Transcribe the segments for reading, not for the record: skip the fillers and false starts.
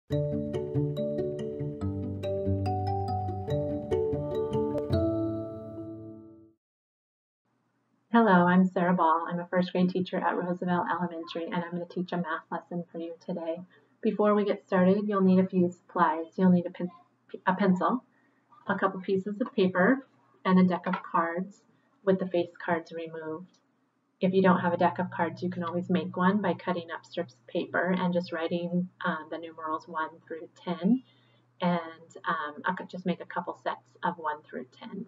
Hello, I'm Sarah Ball. I'm a first grade teacher at Roosevelt Elementary, and I'm going to teach a math lesson for you today. Before we get started, you'll need a few supplies. You'll need a pencil, a couple pieces of paper, and a deck of cards with the face cards removed. If you don't have a deck of cards, you can always make one by cutting up strips of paper and just writing the numerals 1 through 10, and I could just make a couple sets of 1 through 10.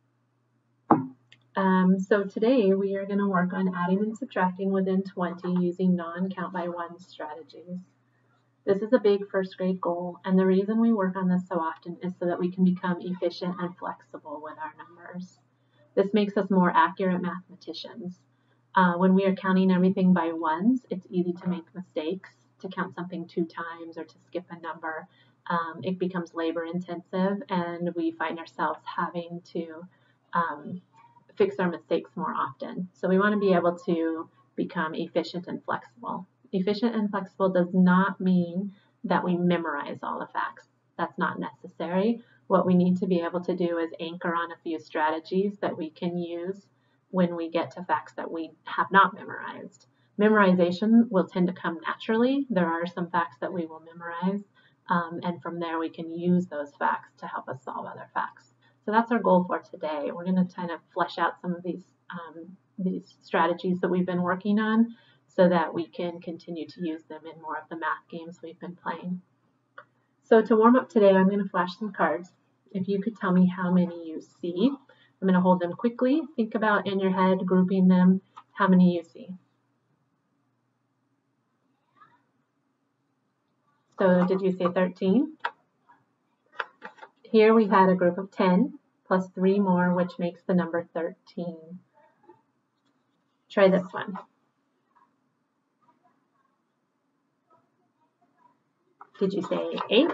So today we are going to work on adding and subtracting within 20 using non-count by ones strategies. This is a big first grade goal, and the reason we work on this so often is so that we can become efficient and flexible with our numbers. This makes us more accurate mathematicians. When we are counting everything by ones, it's easy to make mistakes, to count something 2 times or to skip a number. It becomes labor intensive, and we find ourselves having to fix our mistakes more often. So we want to be able to become efficient and flexible. Efficient and flexible does not mean that we memorize all the facts. That's not necessary. What we need to be able to do is anchor on a few strategies that we can use when we get to facts that we have not memorized. Memorization will tend to come naturally. There are some facts that we will memorize, and from there we can use those facts to help us solve other facts. So that's our goal for today. We're going to kind of flesh out some of these strategies that we've been working on so that we can continue to use them in more of the math games we've been playing. So to warm up today, I'm going to flash some cards. If you could tell me how many you see. I'm going to hold them quickly. Think about in your head, grouping them, how many you see. So did you say 13? Here we had a group of 10 plus 3 more, which makes the number 13. Try this one. Did you say 8?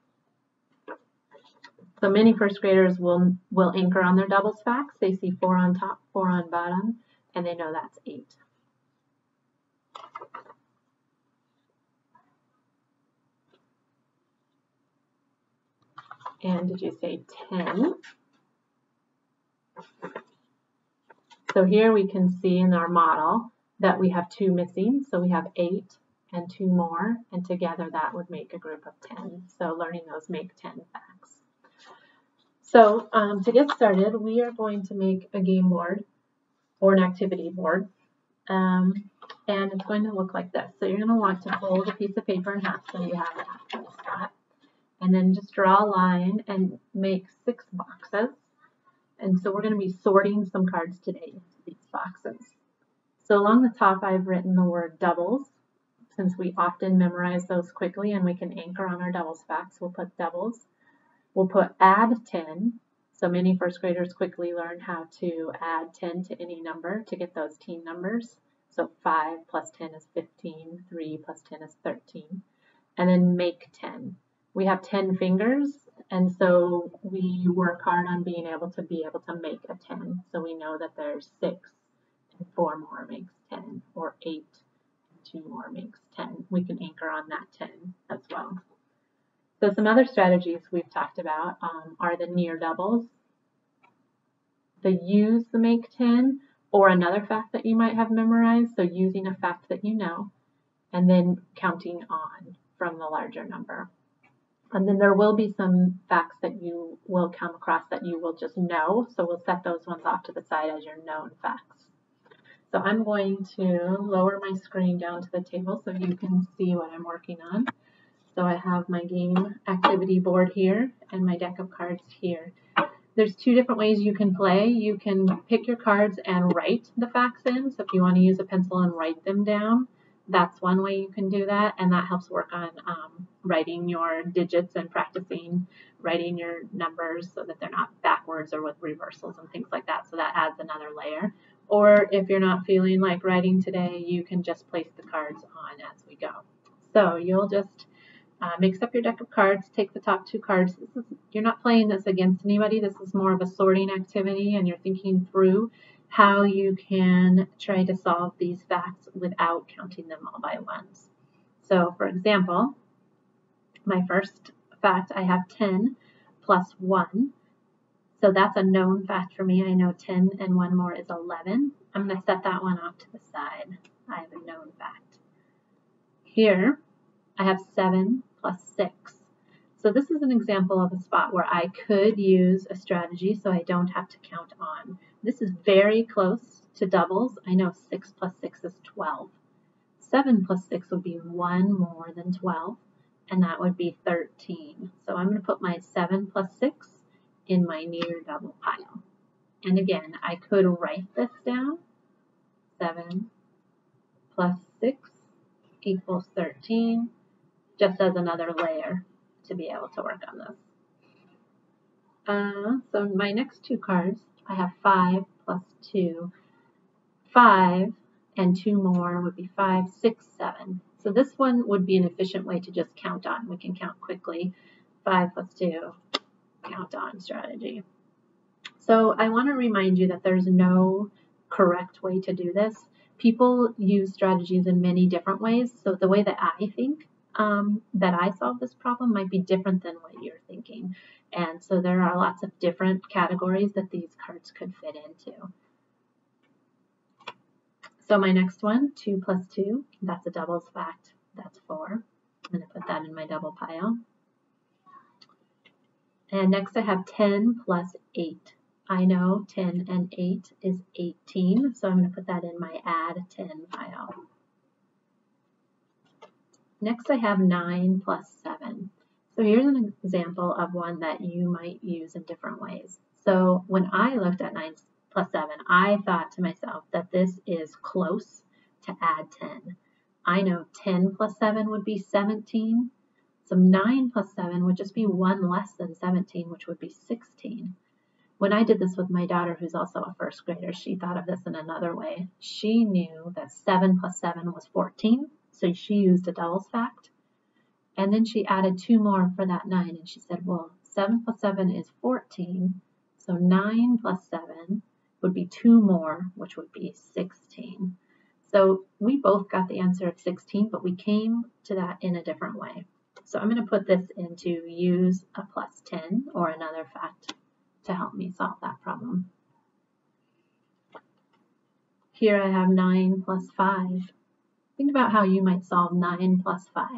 So many first graders will anchor on their doubles facts. They see 4 on top, 4 on bottom, and they know that's 8. And did you say 10? So here we can see in our model that we have 2 missing. So we have 8 and 2 more, and together that would make a group of 10. So learning those make 10 facts. So to get started, we are going to make a game board or an activity board. And it's going to look like this. So you're going to want to fold a piece of paper in half so you have it half the spot. And then just draw a line and make 6 boxes. And so we're going to be sorting some cards today into these boxes. So along the top, I've written the word doubles. Since we often memorize those quickly and we can anchor on our doubles facts, we'll put doubles. We'll put add 10. So many first graders quickly learn how to add 10 to any number to get those team numbers. So 5 plus 10 is 15, 3 plus 10 is 13. And then make 10. We have 10 fingers, and so we work hard on being able to make a 10. So we know that there's 6 and 4 more makes 10, or 8 and 2 more makes 10. We can anchor on that 10 as well. So some other strategies we've talked about are the near doubles, the use the make 10, or another fact that you might have memorized, so using a fact that you know, and then counting on from the larger number. And then there will be some facts that you will come across that you will just know, so we'll set those ones off to the side as your known facts. So I'm going to lower my screen down to the table so you can see what I'm working on. So I have my game activity board here and my deck of cards here. There's 2 different ways you can play. You can pick your cards and write the facts in. So if you want to use a pencil and write them down, that's one way you can do that, and that helps work on writing your digits and practicing writing your numbers so that they're not backwards or with reversals and things like that. So that adds another layer. Or if you're not feeling like writing today, you can just place the cards on as we go. So you'll just mix up your deck of cards, take the top 2 cards. You're not playing this against anybody. This is more of a sorting activity, and you're thinking through how you can try to solve these facts without counting them all by ones. So for example, my first fact, I have 10 plus 1. So that's a known fact for me. I know 10 and 1 more is 11. I'm going to set that one off to the side. I have a known fact. Here, I have 7 plus 6. So this is an example of a spot where I could use a strategy so I don't have to count on. This is very close to doubles. I know 6 plus 6 is 12. 7 plus 6 would be 1 more than 12, and that would be 13. So I'm going to put my 7 plus 6 in my near double pile. And again, I could write this down. 7 plus 6 equals 13, just as another layer to be able to work on this. So my next two cards, I have 5 plus 2. 5 and 2 more would be 5, 6, 7. So this one would be an efficient way to just count on. We can count quickly. 5 plus 2, count on strategy. So I want to remind you that there's no correct way to do this. People use strategies in many different ways. So the way that I think that I solve this problem might be different than what you're thinking. And so there are lots of different categories that these cards could fit into. So my next one, 2 plus 2, that's a doubles fact. That's 4. I'm going to put that in my double pile. And next I have 10 plus 8. I know 10 and 8 is 18, so I'm going to put that in my add 10 pile. Next I have 9 plus 7. So here's an example of one that you might use in different ways. So when I looked at 9 plus 7, I thought to myself that this is close to add 10. I know 10 plus 7 would be 17. So 9 plus 7 would just be 1 less than 17, which would be 16. When I did this with my daughter, who's also a first grader, she thought of this in another way. She knew that 7 plus 7 was 14, so she used a doubles fact. And then she added 2 more for that 9, and she said, well, 7 plus 7 is 14, so 9 plus 7 would be 2 more, which would be 16. So we both got the answer of 16, but we came to that in a different way. So I'm going to put this into use a plus 10 or another fact to help me solve that problem. Here I have 9 plus 5. Think about how you might solve 9 plus 5.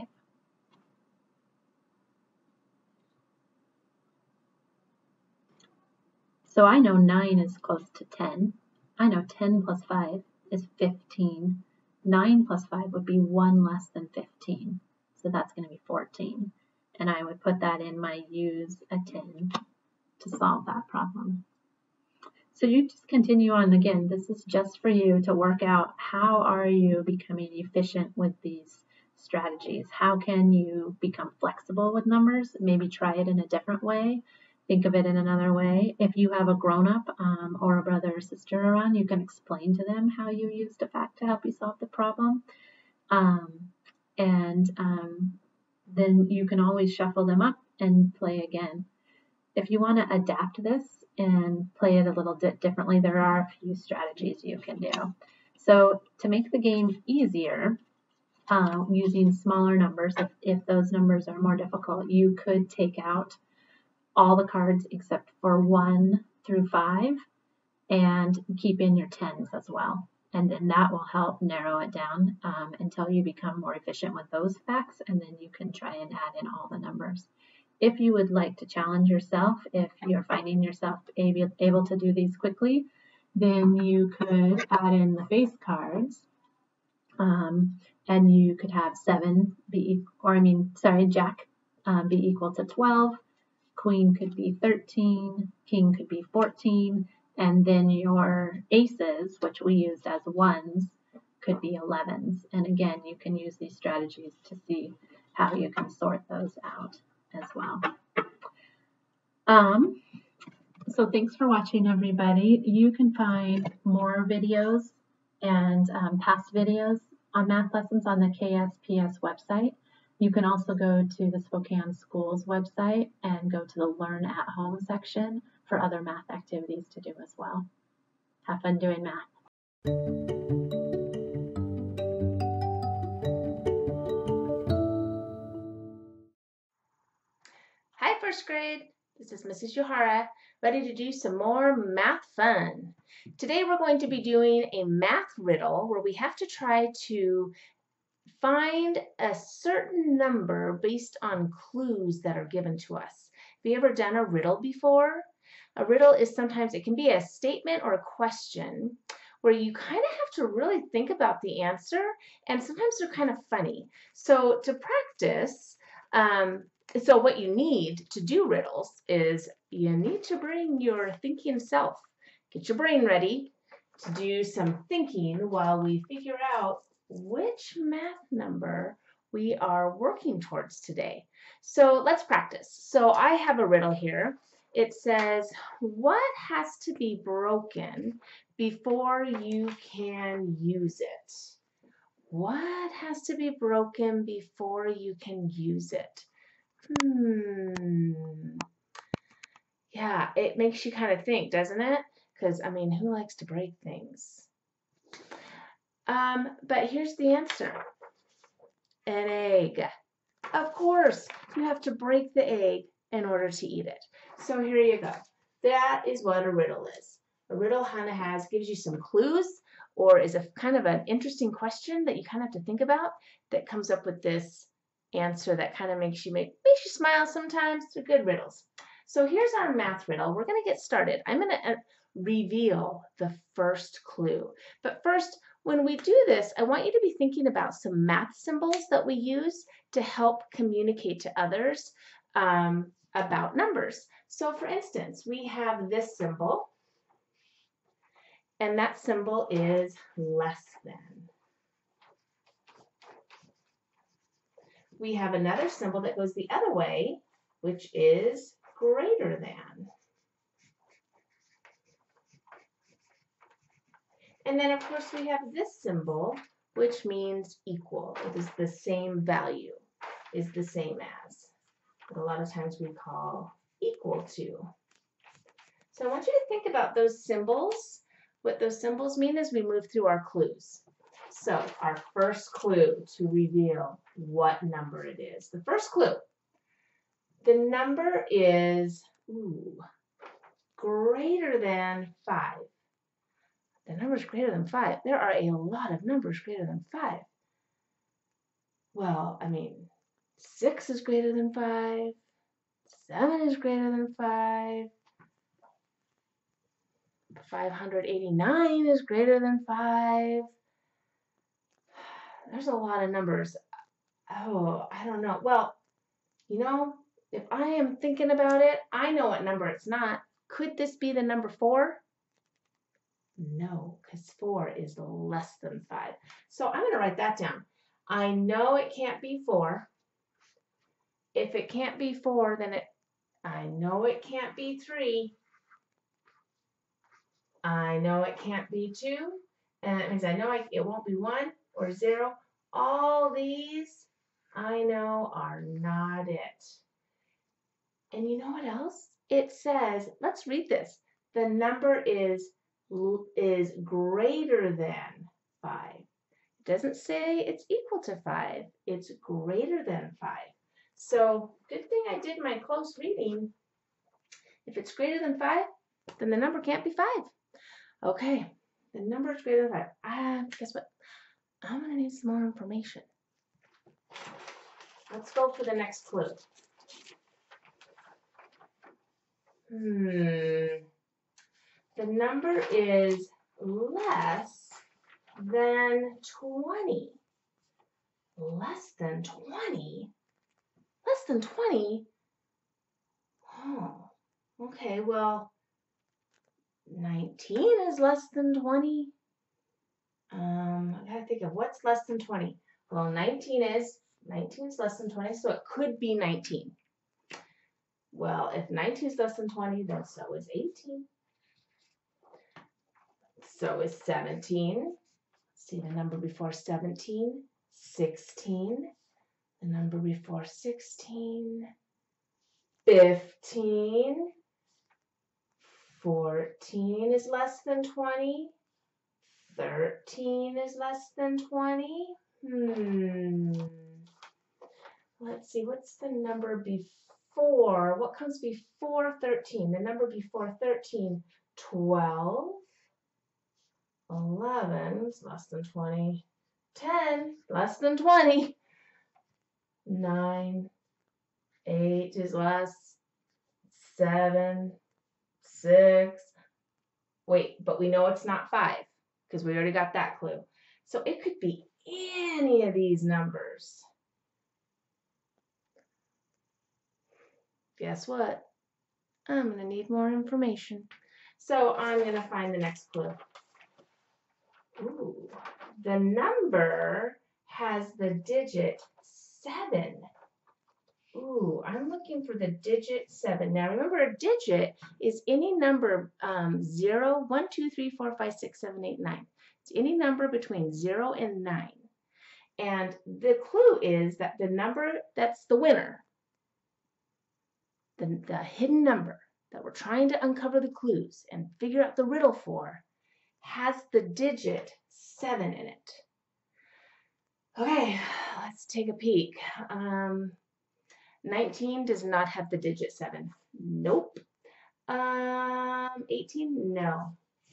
So I know 9 is close to 10. I know 10 plus 5 is 15. 9 plus 5 would be 1 less than 15. So that's going to be 14. And I would put that in my use a 10 to solve that problem. So you just continue on. Again, this is just for you to work out how are you becoming efficient with these strategies. How can you become flexible with numbers? Maybe try it in a different way. Think of it in another way. If you have a grown-up or a brother or sister around, you can explain to them how you used a fact to help you solve the problem. Then you can always shuffle them up and play again. If you want to adapt this and play it a little bit differently, there are a few strategies you can do. So to make the game easier, using smaller numbers, if those numbers are more difficult, you could take out all the cards except for 1 through 5 and keep in your 10s as well. And then that will help narrow it down until you become more efficient with those facts, and then you can try and add in all the numbers. If you would like to challenge yourself, if you're finding yourself able to do these quickly, then you could add in the face cards, and you could have Jack be equal to 12, Queen could be 13, King could be 14, and then your aces, which we used as 1s, could be 11s. And again, you can use these strategies to see how you can sort those out as well. So thanks for watching, everybody. You can find more videos and past videos on math lessons on the KSPS website. You can also go to the Spokane Schools website and go to the Learn at Home section for other math activities to do as well. Have fun doing math. first grade. This is Mrs. Johara, ready to do some more math fun. Today we're going to be doing a math riddle where we have to try to find a certain number based on clues that are given to us. Have you ever done a riddle before? A riddle is sometimes, it can be a statement or a question where you kind of have to really think about the answer, and sometimes they're kind of funny. So to practice, so what you need to do riddles is you need to bring your thinking self. Get your brain ready to do some thinking while we figure out which math number we are working towards today. So let's practice. So I have a riddle here. It says, what has to be broken before you can use it? What has to be broken before you can use it? Yeah, it makes you kind of think, doesn't it? Because, I mean, who likes to break things? But here's the answer. An egg. Of course, you have to break the egg in order to eat it. So here you go. That is what a riddle is. A riddle kind of gives you some clues, or is a kind of an interesting question that you kind of have to think about that comes up with this answer that kind of makes you smile sometimes. They're good riddles. So here's our math riddle. We're going to get started. I'm going to reveal the first clue. But first, when we do this, I want you to be thinking about some math symbols that we use to help communicate to others about numbers. So for instance, we have this symbol, and that symbol is less than. We have another symbol that goes the other way, which is greater than. And then, of course, we have this symbol, which means equal. It is the same value, is the same as. But a lot of times we call equal to. So I want you to think about those symbols. What those symbols mean as we move through our clues. So our first clue to reveal what number it is. The first clue. The number is greater than 5. The number is greater than 5. There are a lot of numbers greater than 5. Well, I mean, 6 is greater than 5. 7 is greater than 5. 589 is greater than 5. There's a lot of numbers. Oh, I don't know. Well, you know, if I am thinking about it, I know what number it's not. Could this be the number 4? No, because 4 is less than 5. So I'm going to write that down. I know it can't be 4. If it can't be 4, then I know it can't be 3. I know it can't be 2. And that means I know it won't be 1 or 0. All these I know are not it. And you know what else? It says, let's read this. The number is greater than 5. It doesn't say it's equal to 5. It's greater than 5. So good thing I did my close reading. If it's greater than 5, then the number can't be 5. Okay, the number is greater than 5. Guess what? I'm going to need some more information. Let's go for the next clue. The number is less than 20. Less than 20? Less than 20? Oh, okay, well, 19 is less than 20. I gotta think of what's less than 20. Well, 19 is less than 20, so it could be 19. Well, if 19 is less than 20, then so is 18. So is 17. See the number before 17, 16. The number before 16, 15. 14 is less than 20. 13 is less than 20. Let's see, what's the number before 4. What comes before 13? The number before 13, 12. 11 is less than 20. 10, less than 20. 9, 8 is less. 7, 6. Wait, but we know it's not 5 because we already got that clue. So it could be any of these numbers. Guess what? I'm going to need more information. So I'm going to find the next clue. Ooh, the number has the digit 7. Ooh, I'm looking for the digit 7. Now remember, a digit is any number 0, 1, 2, 3, 4, 5, 6, 7, 8, 9. It's any number between 0 and 9. And the clue is that the number that's the winner, the hidden number that we're trying to uncover the clues and figure out the riddle for, has the digit 7 in it. Okay, let's take a peek. 19 does not have the digit 7. Nope. 18, no.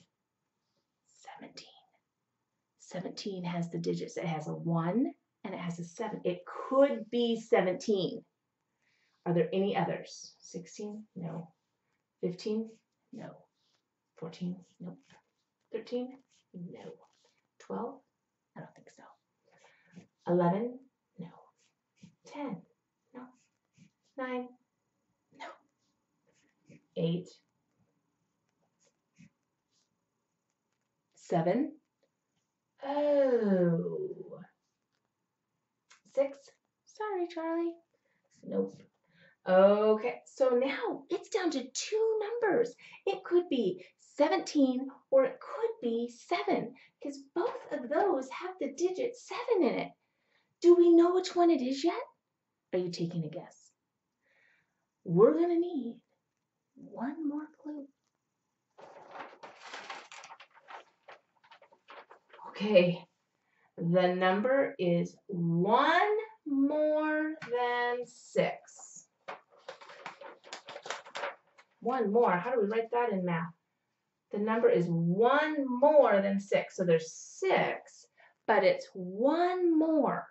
17. 17 has the digits. It has a 1 and it has a 7. It could be 17. Are there any others? 16? No. 15? No. 14? Nope. 13? No. 12? I don't think so. 11? No. 10? No. 9? No. 8? 7? Oh. 6? Sorry, Charlie. Nope. Okay, so now it's down to 2 numbers. It could be 17 or it could be 7 because both of those have the digit 7 in it. Do we know which one it is yet? Are you taking a guess? We're going to need one more clue. Okay, the number is 1 more than 6. 1 more. How do we write that in math? The number is 1 more than 6. So there's 6, but it's 1 more.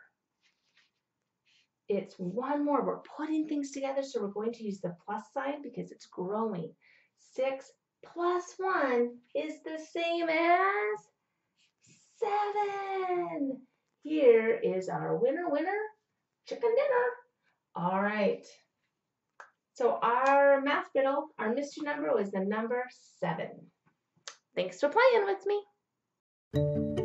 It's 1 more. We're putting things together, so we're going to use the plus sign because it's growing. 6 plus 1 is the same as 7. Here is our winner, chicken dinner. All right. So our math riddle, our mystery number was the number 7. Thanks for playing with me.